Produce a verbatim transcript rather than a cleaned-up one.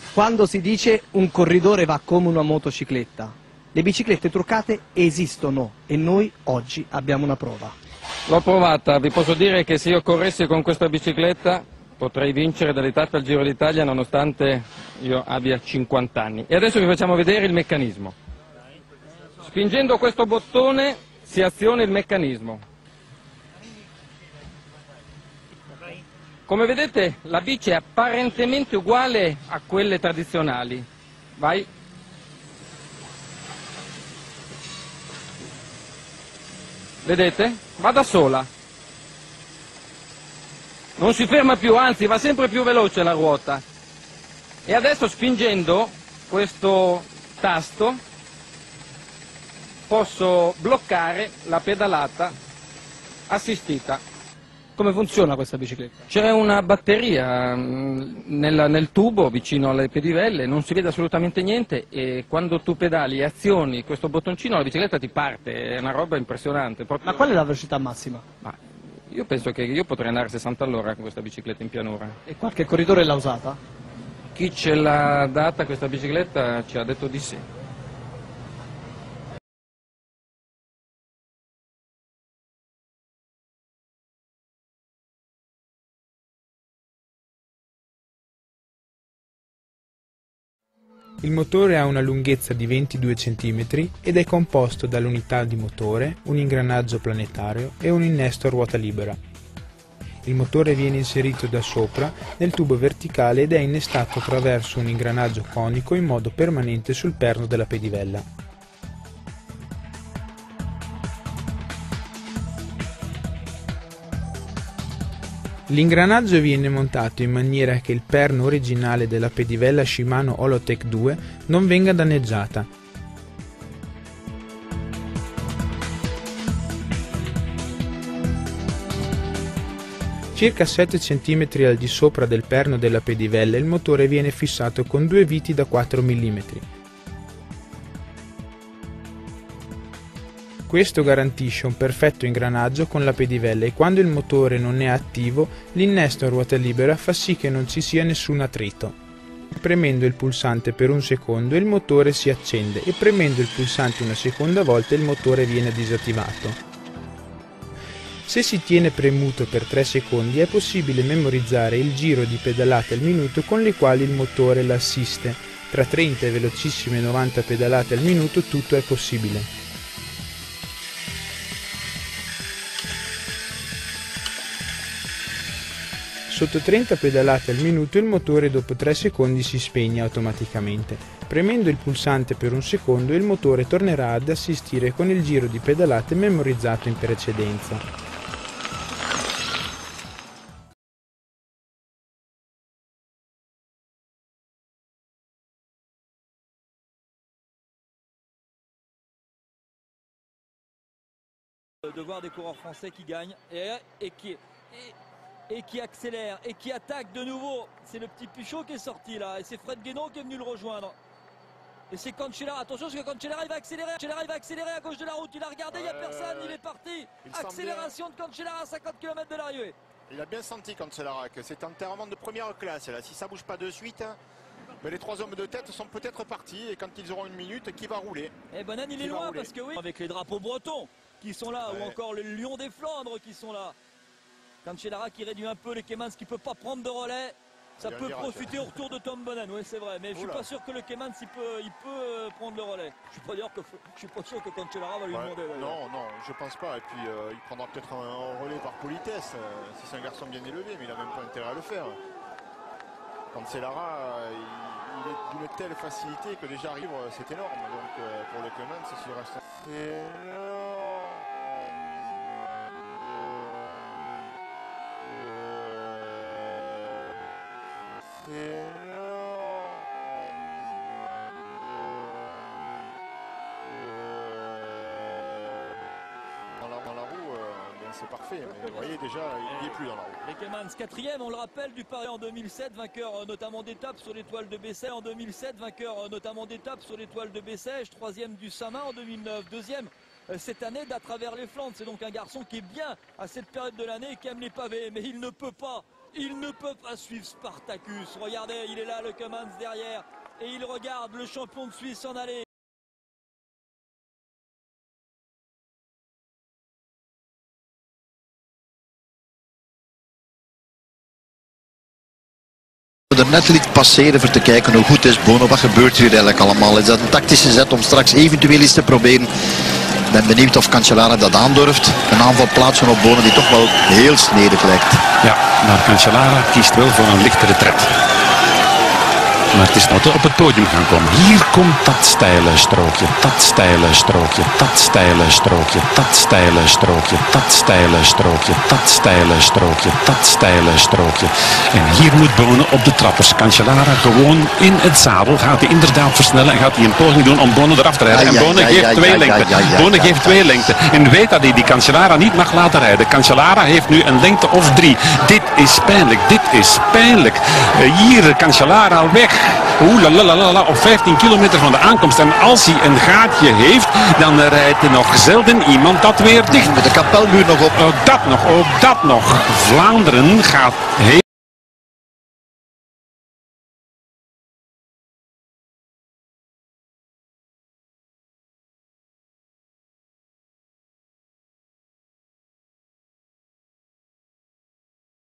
Quando si dice un corridore va come una motocicletta, le biciclette truccate esistono e noi oggi abbiamo una prova. L'ho provata, vi posso dire che se io corressi con questa bicicletta potrei vincere delle tappe al Giro d'Italia nonostante io abbia cinquanta anni. E adesso vi facciamo vedere il meccanismo. Spingendo questo bottone si aziona il meccanismo. Come vedete la bici è apparentemente uguale a quelle tradizionali. Vai. Vedete? Va da sola. Non si ferma più, anzi va sempre più veloce la ruota. E adesso spingendo questo tasto posso bloccare la pedalata assistita. Come funziona questa bicicletta? C'è una batteria mh, nel, nel tubo vicino alle pedivelle, non si vede assolutamente niente e quando tu pedali e azioni questo bottoncino la bicicletta ti parte, è una roba impressionante. Proprio... Ma qual è la velocità massima? Ma io penso che io potrei andare a sessanta all'ora con questa bicicletta in pianura. E qualche corridore l'ha usata? Chi ce l'ha data questa bicicletta ci ha detto di sì. Il motore ha una lunghezza di ventidue centimetri ed è composto dall'unità di motore, un ingranaggio planetario e un innesto a ruota libera. Il motore viene inserito da sopra nel tubo verticale ed è innestato attraverso un ingranaggio conico in modo permanente sul perno della pedivella. L'ingranaggio viene montato in maniera che il perno originale della pedivella Shimano Holotech due non venga danneggiata. Circa sette centimetri al di sopra del perno della pedivella il motore viene fissato con due viti da quattro millimetri. Questo garantisce un perfetto ingranaggio con la pedivella e quando il motore non è attivo, l'innesto a ruota libera fa sì che non ci sia nessun attrito. Premendo il pulsante per un secondo il motore si accende e premendo il pulsante una seconda volta il motore viene disattivato. Se si tiene premuto per tre secondi è possibile memorizzare il giro di pedalate al minuto con le quali il motore l'assiste. Tra trenta e velocissime novanta pedalate al minuto tutto è possibile. Sotto trenta pedalate al minuto il motore dopo tre secondi si spegne automaticamente. Premendo il pulsante per un secondo il motore tornerà ad assistire con il giro di pedalate memorizzato in precedenza. De voir des coureurs français qui gagnent et, et qui... Et... et qui accélère et qui attaque de nouveau. C'est le petit Pichot qui est sorti là et c'est Fred Guénon qui est venu le rejoindre. Et c'est Cancellara, attention parce que Cancellara il va accélérer, Cancellara il va accélérer à gauche de la route, il a regardé, il n'y a personne, il est parti. Accélération de Cancellara à cinquante kilomètres de l'arrivée. Il a bien senti Cancellara que c'est enterrement de première classe là, si ça bouge pas de suite, mais les trois hommes de tête sont peut-être partis et quand ils auront une minute, qui va rouler? Et Bonan il est loin parce que oui, avec les drapeaux bretons qui sont là, ouais. Ou encore le Lion des Flandres qui sont là. Cancellara qui réduit un peu les Keimans, qui ne peut pas prendre de relais. Ça peut profiter au retour de Tom Bonan, oui c'est vrai. Mais je ne suis pas sûr que le Keimans il peut, il peut prendre le relais. Je suis pas dire que je suis pas sûr que Cancellara va lui ouais, demander. Ouais, non, non, je pense pas. Et puis euh, il prendra peut-être un, un relais par politesse. Euh, si c'est un garçon bien élevé, mais il n'a même pas intérêt à le faire. Cancellara, euh, il, il est d'une telle facilité que déjà arrive, c'est énorme. Donc euh, pour le Keimans, s'il reste. Dans la, dans la roue, euh, c'est parfait, mais vous voyez déjà, il n'y est plus dans la roue. Les Keimans, quatrième, on le rappelle, du Paris en deux mille sept, vainqueur euh, notamment d'étapes sur l'étoile de Bessèges en deux mille sept, vainqueur euh, notamment d'étapes sur l'étoile de Bessèges, troisième du Sama en deux mille neuf, deuxième euh, cette année d'à travers les Flandres. C'est donc un garçon qui est bien à cette période de l'année et qui aime les pavés, mais il ne peut pas Ils ne peuvent pas suivre Spartacus. Regardez, il est là, le Cummins derrière. Et il regarde le champion de Suisse s'en aller. Er net liet passeren voor te kijken hoe goed is Bono. Wat gebeurt hier eigenlijk allemaal? Is dat een tactische zet om straks eventueel iets te proberen? Ik ben benieuwd of Cancellara dat aandurft. Een aanval plaatsen op Bono die toch wel heel snedig lijkt. Ja, maar Cancellara kiest wel voor een lichte retret. Maar het is nou op het podium gaan komen. Hier komt dat steile strookje, dat steile strookje, dat steile strookje, dat steile strookje, dat steile strookje, dat steile strookje, dat steile strookje. En hier moet Bono op de trappers. Cancellara gewoon in het zadel. Gaat hij inderdaad versnellen en gaat hij een poging doen om Bono eraf te rijden. En Bono geeft twee lengte. Bono geeft twee lengte. En weet dat hij die Cancellara niet mag laten rijden. Cancellara heeft nu een lengte of drie. Dit is pijnlijk, dit is pijnlijk. Hier Cancellara weg. Oeh, la, la, la, la, op vijftien kilometer van de aankomst. En als hij een gaatje heeft, dan rijdt er nog zelden iemand dat weer dicht. Met de kapelmuur nog op. Ook dat nog, ook dat nog. Vlaanderen gaat heel...